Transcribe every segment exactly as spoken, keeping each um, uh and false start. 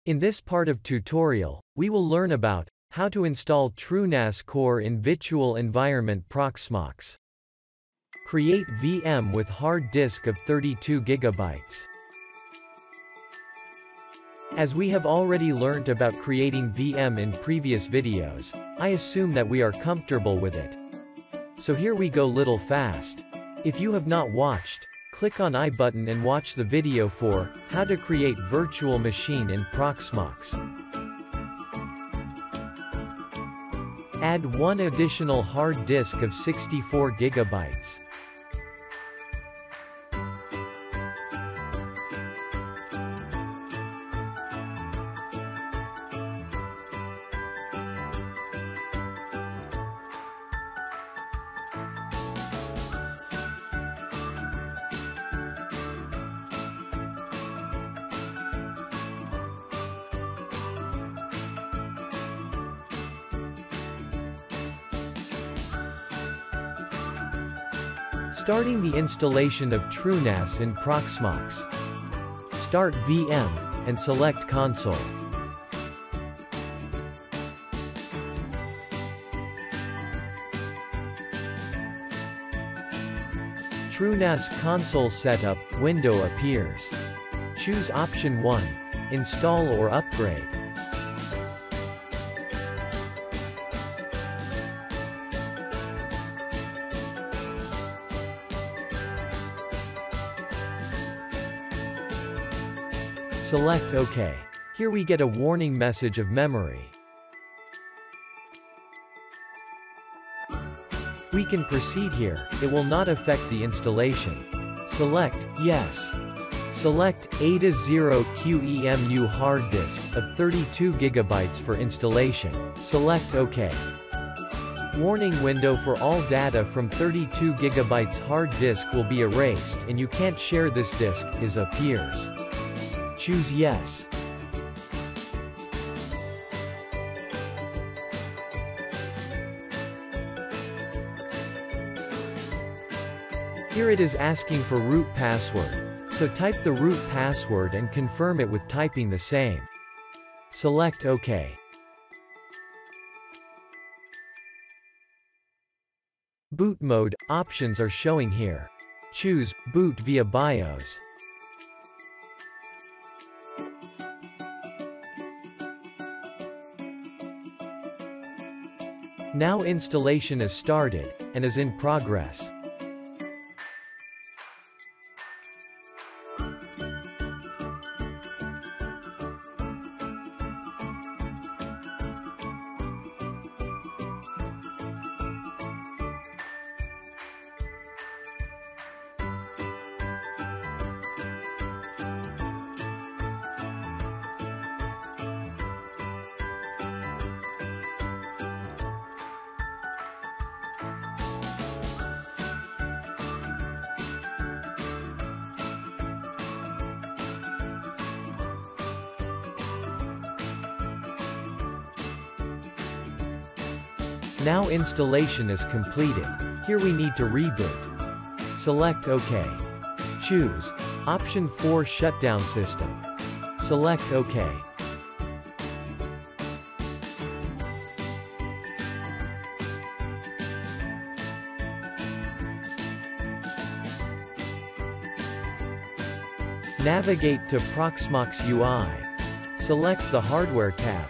In this part of tutorial, we will learn about how to install TrueNAS Core in Virtual Environment Proxmox. Create V M with hard disk of thirty-two gigabytes. As we have already learned about creating V M in previous videos, I assume that we are comfortable with it. So here we go little fast. If you have not watched, click on I button and watch the video for how to create virtual machine in Proxmox. Add one additional hard disk of sixty-four gigabytes. Starting the installation of TrueNAS in Proxmox. Start V M, and select Console. TrueNAS Console Setup window appears. Choose Option one, Install or Upgrade. Select OK. Here we get a warning message of memory. We can proceed here, it will not affect the installation. Select Yes. Select A D A zero Q E M U hard disk of thirty-two gigabytes for installation. Select OK. Warning window for all data from thirty-two gigabytes hard disk will be erased and you can't share this disk is appears. Choose Yes. Here it is asking for root password, so type the root password and confirm it with typing the same. Select OK. Boot mode options are showing here. Choose Boot via BIOS. Now installation is started, and is in progress. Now installation is completed. Here we need to reboot. Select OK. Choose Option four Shutdown System. Select OK. Navigate to Proxmox U I. Select the Hardware tab.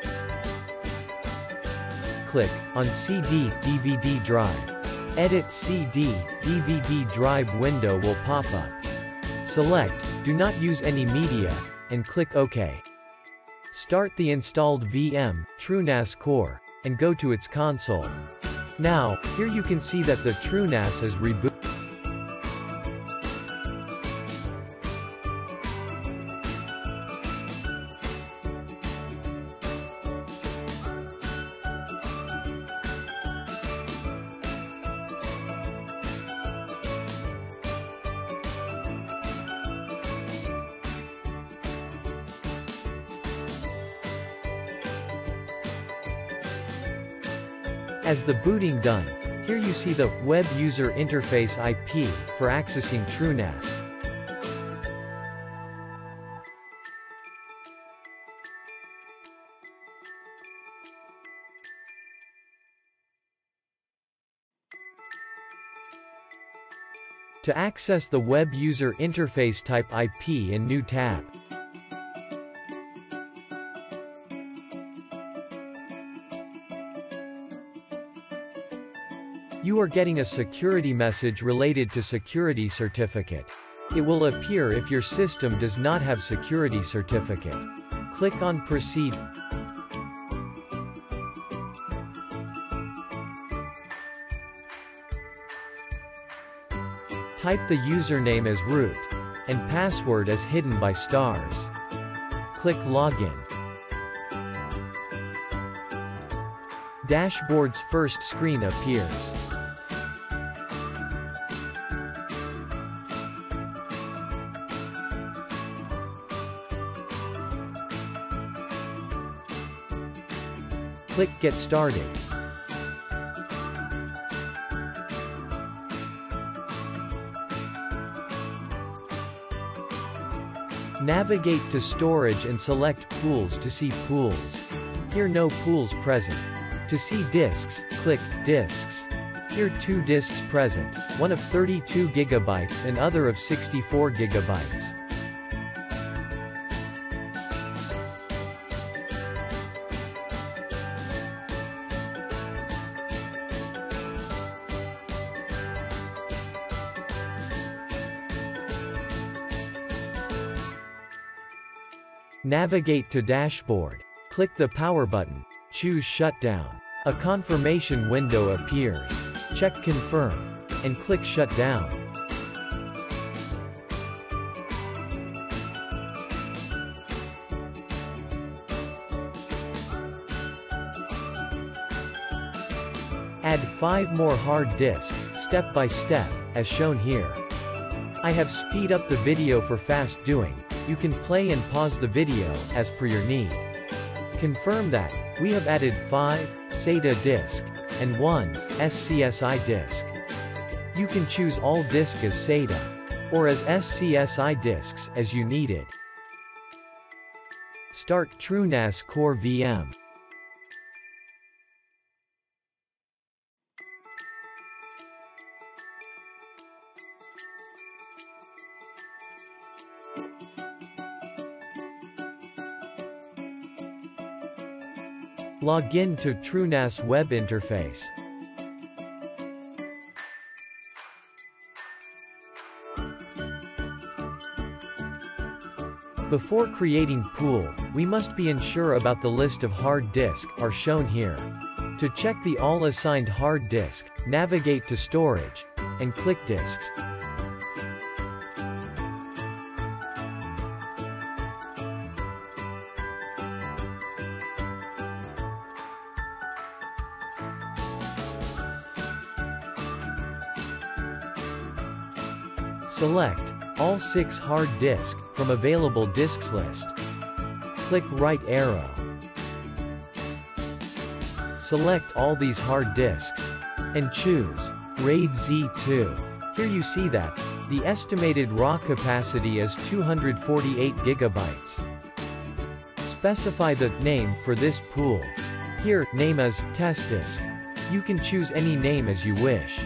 Click on C D D V D drive. Edit C D D V D drive window will pop up. Select Do not use any media, and click OK. Start the installed V M, TrueNAS Core, and go to its console. Now, here you can see that the TrueNAS is rebooted. As the booting done, here you see the Web User Interface I P for accessing TrueNAS. To access the web user interface, type I P in New tab. You are getting a security message related to security certificate. It will appear if your system does not have security certificate. Click on Proceed. Type the username as root, and password as hidden by stars. Click Login. Dashboard's first screen appears. Click Get Started. Navigate to Storage and select Pools to see pools. Here no pools present. To see disks, click Disks. Here two disks present, one of thirty-two gigabytes and other of sixty-four gigabytes. Navigate to Dashboard. Click the Power button. Choose Shutdown. A confirmation window appears. Check Confirm, and click Shutdown. Add five more hard disks, step by step, as shown here. I have speed up the video for fast doing. You can play and pause the video, as per your need. Confirm that we have added five SATA disk and one S C S I disk. You can choose all disk as SATA or as S C S I disks as you needed. Start TrueNAS Core V M. Log in to TrueNAS web interface. Before creating pool, we must be unsure about the list of hard disk are shown here. To check the all assigned hard disk, navigate to Storage, and click Disks. Select all six hard disk from available disks list. Click right arrow. Select all these hard disks and choose RAID Z two. Here you see that the estimated raw capacity is two hundred forty-eight gigabytes. Specify the name for this pool. Here, name as test disk. You can choose any name as you wish.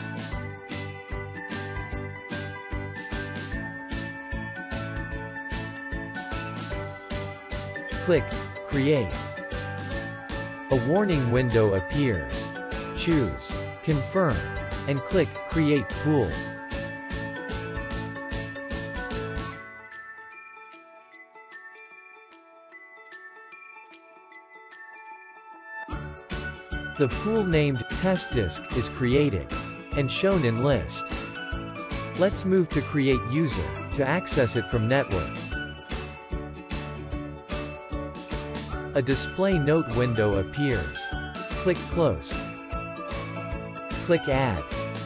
Click Create. A warning window appears. Choose Confirm and click Create Pool. The pool named Test Disk is created and shown in list. Let's move to Create User to access it from Network. A display note window appears. Click Close. Click Add.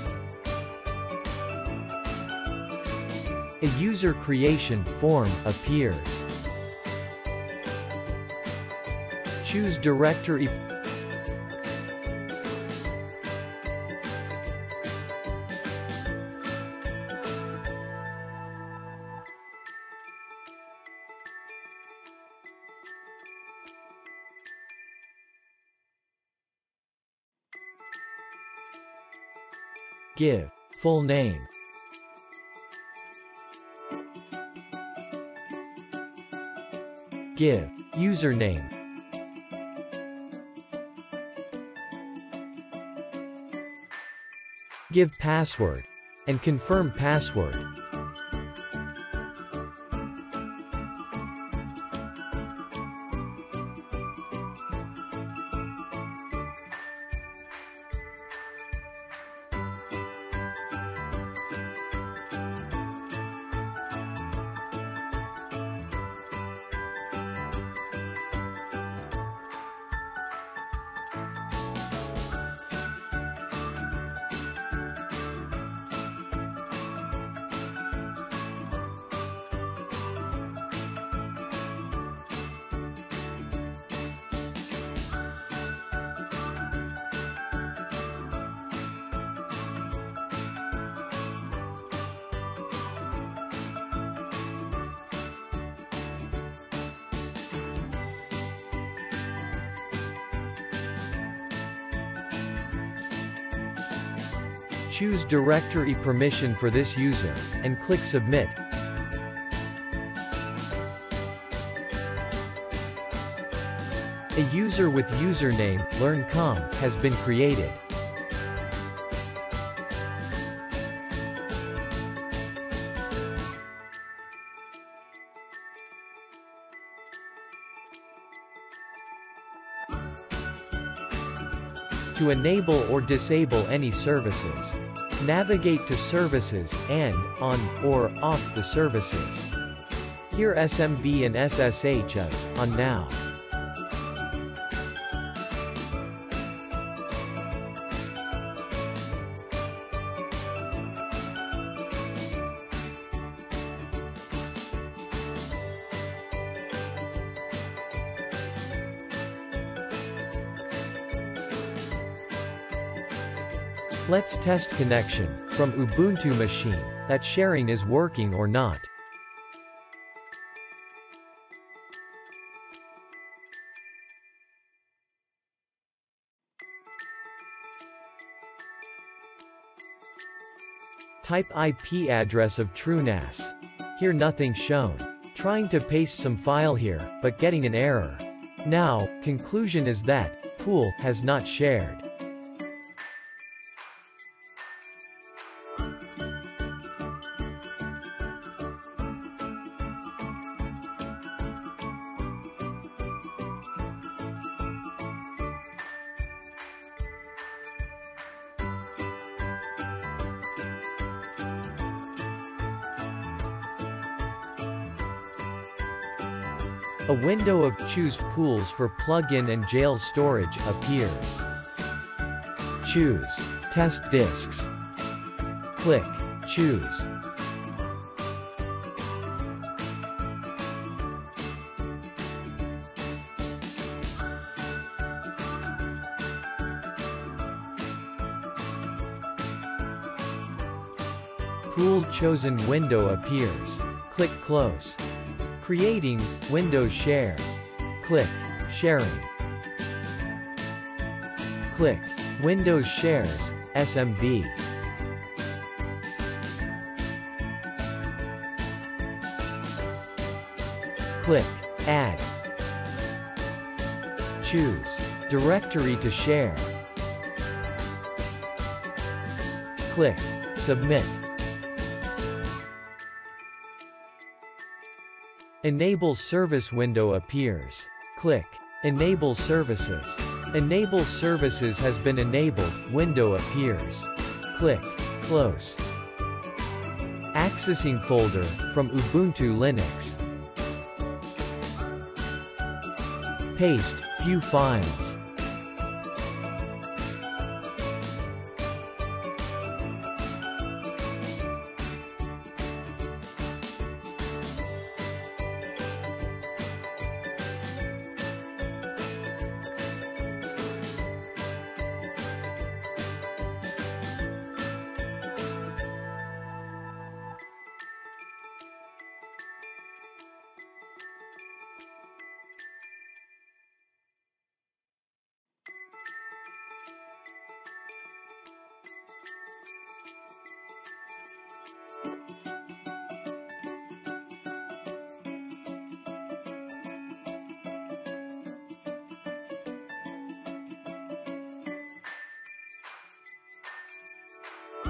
A user creation form appears. Choose Directory. Give full name. Give username. Give password. And confirm password. Choose directory permission for this user, and click Submit. A user with username, LearnCom, has been created. To enable or disable any services, navigate to Services, and, on, or, off the services. Here S M B and S S H as, on now. Let's test connection from Ubuntu machine, that sharing is working or not. Type I P address of TrueNAS. Here nothing shown. Trying to paste some file here, but getting an error. Now, conclusion is that, pool, has not shared. A window of Choose Pools for Plugin and Jail Storage appears. Choose Test Disks. Click Choose. Pool chosen window appears. Click Close. Creating Windows Share. Click Sharing. Click Windows Shares, S M B. Click Add. Choose Directory to share. Click Submit. Enable Service window appears. Click Enable Services. Enable Services has been enabled window appears. Click Close. Accessing folder from Ubuntu Linux. Paste few files.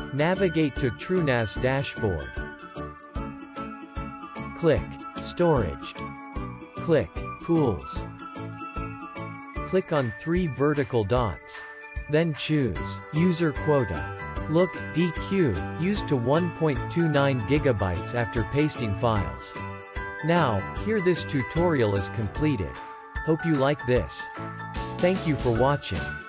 Navigate to TrueNAS dashboard. Click Storage. Click Pools. Click on three vertical dots. Then choose User Quota. Look, D Q, used to one point two nine gigabytes after pasting files. Now, here this tutorial is completed. Hope you like this. Thank you for watching.